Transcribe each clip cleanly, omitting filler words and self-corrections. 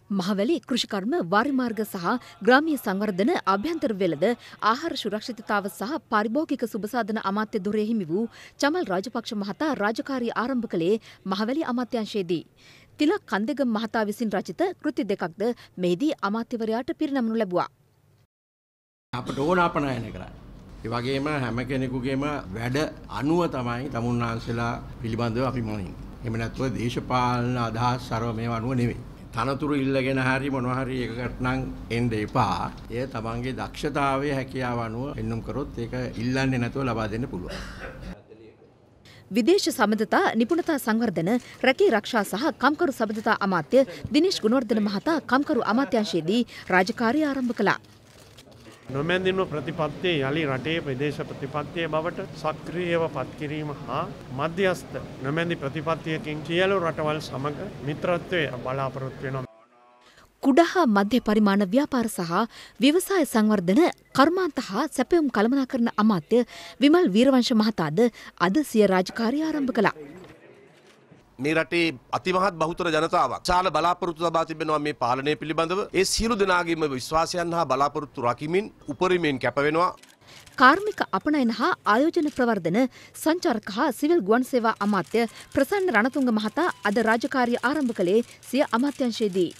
මහවැලි කෘෂිකර්ම වාරිමාර්ග සහ ග්‍රාමීය සංවර්ධන අභ්‍යන්තර වෙළඳ ආහාර සුරක්ෂිතතාව සහ පාරිභෝගික සුබසාධන අමාත්‍ය ධුරය හිමි වූ චමල් රාජපක්ෂ මහතා රාජකාරී ආරම්භ කළේ මහවැලි අමාත්‍යාංශයේදී. තිලක් කන්දෙගම මහතා විසින් රචිත කෘති දෙකක්ද මෙහිදී අමාත්‍යවරයාට පිරිනමනු ලැබුවා. අපට ඕන අපනයන කරා. ඒ වගේම හැම කෙනෙකුගේම වැඩ අනුව තමයි තමුන්නාන්සලා පිළිබඳව අපි මොනින්. එහෙම නැත්නම් දේශපාලන අදහස් ਸਰව මේව අනුව නෙවෙයි. තනතුරු ඉල්ලගෙන හරි මොනවා හරි එකකට නම් එන්න එපා. එය තමන්ගේ දක්ෂතාවයේ හැකියාව අනුව එන්නුම් කරොත් ඒක ඉල්ලන්නේ නැතුව ලබා දෙන්න පුළුවන්. විදේශ සබඳතා නිපුණතා සංවර්ධන රැකී රක්ෂා සහ කම්කරු සබඳතා අමාත්‍ය දිනේෂ් ගුණවර්ධන මහතා කම්කරු අමාත්‍යාංශයේදී රාජකාරිය ආරම්භ කළා. නොමැඳින්ම ප්‍රතිපත්තිය යලි රටේ ප්‍රදේශ ප්‍රතිපත්තිය බවට සක්‍රියව පත් කිරීම හා මධ්‍යස්ථ නොමැඳි ප්‍රතිපත්තියකින් සියලු රටවල් සමග මිත්‍රත්වය බලාපොරොත්තු වෙනවා. කුඩා හා මධ්‍ය පරිමාණ ව්‍යාපාර සහ ව්‍යවසාය සංවර්ධන කර්මාන්ත හා සැපයුම් කළමනාකරන අමාත්‍ය විමල් වීරවංශ මහතාද අද සිය රාජකාරිය ආරම්භ කළා. මේ රටේ අතිමහත් බහුතර ජනතාවක් විශාල බලාපොරොත්තු ලබා තිබෙනවා මේ පාලනය පිළිබඳව. ඒ සියලු දෙනාගේම විශ්වාසයන් හා බලාපොරොත්තු රකිමින් උපරිමයෙන් කැප වෙනවා. කාර්මික අපනයන හා ආයෝජන ප්‍රවර්ධන සංචාරක හා සිවිල් ගුවන් සේවා අමාත්‍ය ප්‍රසන්න රණතුංග මහතා අද රාජකාරිය ආරම්භ කළේ සිය අමාත්‍යාංශයේදී.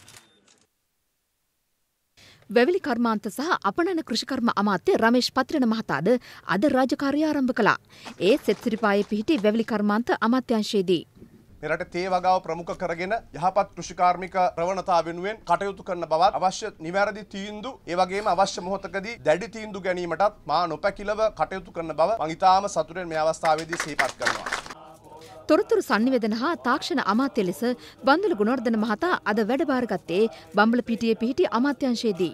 වැවිලි කර්මාන්ත සහ අපනයන කෘෂිකර්ම අමාත්‍ය රමේෂ් පත්‍රන මහතාද අද රාජකාරිය ආරම්භ කළා. ඒ සෙත්සිරිපායේ පිහිටි වැවිලි කර්මාන්ත අමාත්‍යාංශයේදී මෙරට තේ වගාව ප්‍රමුඛ කරගෙන යහපත් කෘෂිකාර්මික ප්‍රවණතාව වෙනුවෙන් කටයුතු කරන බවත් අවශ්‍ය නිවැරදි තීන්දුව ඒ වගේම අවශ්‍ය මොහොතකදී දැඩි තීන්දුව ගැනීමටත් මා නොපැකිලව කටයුතු කරන බව මම ඉතාම සතුටෙන් මේ අවස්ථාවේදී සිහිපත් කරනවා. තොරතුරු සංනිවේදන හා තාක්ෂණ අමාත්‍ය ලෙස බන්දුල ගුණවර්ධන මහතා අද වැඩභාරගත්තේ බම්බලපිටියේ පිහිටි අමාත්‍යාංශයේදී.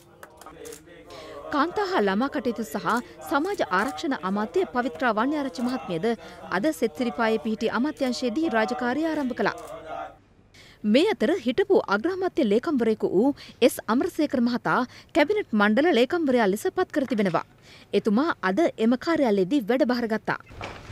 කාන්තා හා ළමා කටයුතු සහ සමාජ ආරක්ෂණ අමාත්‍ය පවිත්‍රා වන්‍යාරච්චි මහත්මියද අද සෙත්සිරිපායේ පිහිටි අමාත්‍යාංශයේදී රාජකාරිය ආරම්භ කළා. මේ අතර හිටපු අග්‍රාමාත්‍ය ලේකම්වරයෙකු වූ එස් අමරසේකර මහතා කැබිනට් මණ්ඩල ලේකම්වරයා ලෙස පත් කර තිබෙනවා. එතුමා අද එම කාර්යාලයේදී වැඩභාර ගත්තා.